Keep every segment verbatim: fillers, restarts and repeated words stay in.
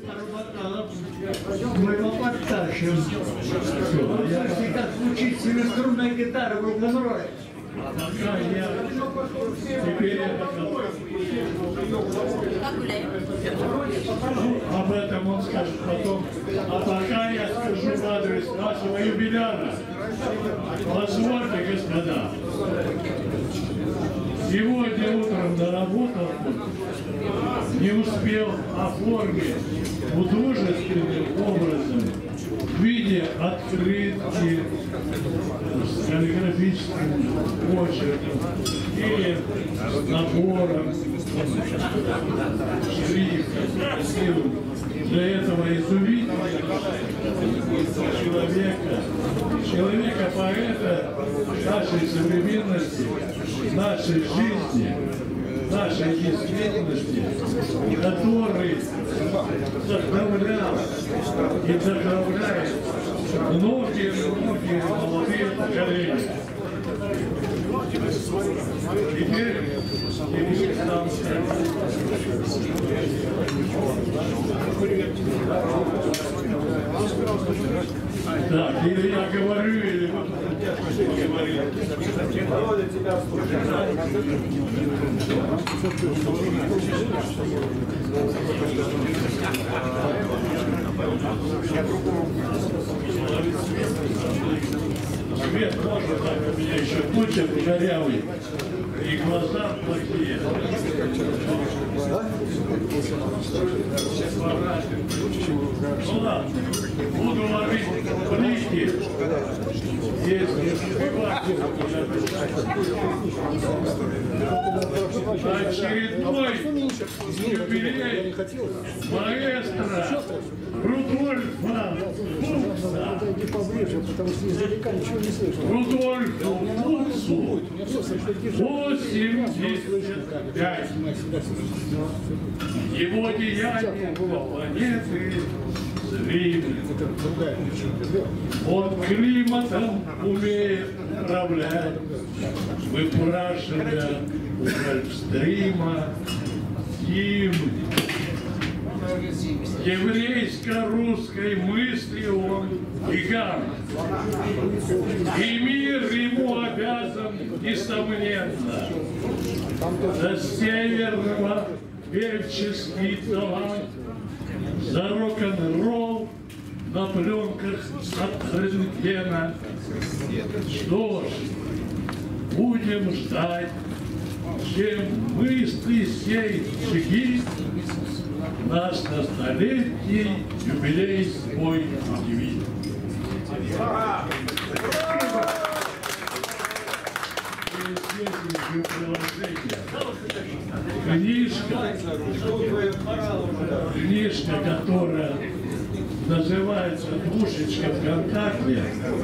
Мы его подтащим. Я как учить семиструнной гитары в рок-н-ролле. Пока я теперь это об этом он скажет потом. А пока я скажу в адрес нашего юбиляра. Позвольте, господа. Сегодня утром доработал, не успел оформить художественным образом в виде открытки с каллиграфическим почерком или с набором шрифтов. Для этого изумительного человека, человека-поэта нашей современности, нашей жизни, нашей действительности, который вдохновлял и вдохновляет многие-многие молодые поколения. Теперь, теперь нам так, или я говорю, или вы говорите. Володя, тебя Свет можно, так у меня еще почерк корявый, и глаза плохие. Ну ладно, буду ловить плитки, если успевать. Очередной юбилей маэстро Рудольфа Фукса. Рудольфу Фуксу восемьдесят пять. Его деяния планеты зримы. Он климатом умеет управлять, выпрашивая у Гольфстрима гимн. Еврейско-русской мыслью он гигант. И мир ему обязан, несомненно, за северного певческий талант, за рок-н-ролл на пленках от рентгена. Что ж, будем ждать, чем мысли сей чекист нас на столетний юбилей свой удивит. Книжка, книжка, которая называется «Душечка ВКонтакте».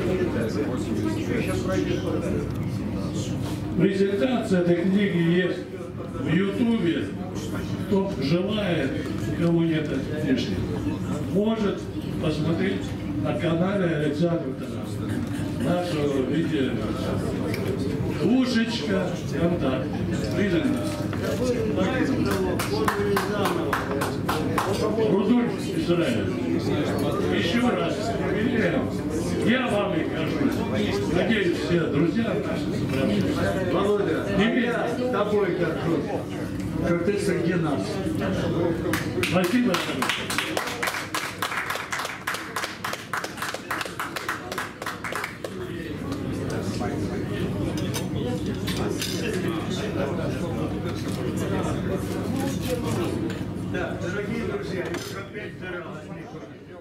Презентация этой книги есть в Ютубе. Кто желает, у кого нет этой книжки, может посмотреть на канале Александра Тарасова, нашего видео. Душечка ВКонтакте. Рудольф Израиль. Еще раз проверяем. Я вам и кажу. Надеюсь, все друзья наши собрались. Володя, я с тобой горжусь, что ты среди нас. Спасибо. Да, дорогие друзья, опять